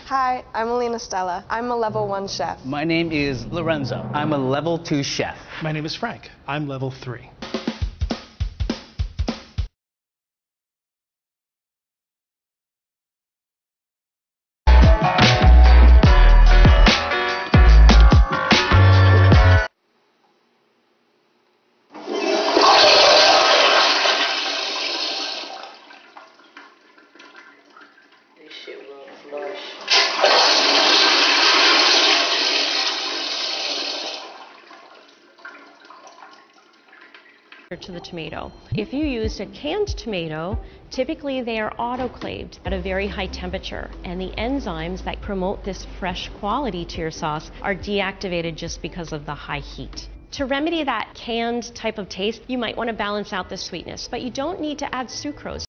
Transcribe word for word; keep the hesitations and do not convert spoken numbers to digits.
Hi, I'm Alina Stella. I'm a level one chef. My name is Lorenzo. I'm a level two chef. My name is Frank. I'm level three. This shit will flush. To the tomato. If you used a canned tomato, typically they are autoclaved at a very high temperature, and the enzymes that promote this fresh quality to your sauce are deactivated just because of the high heat. To remedy that canned type of taste, you might want to balance out the sweetness, but you don't need to add sucrose.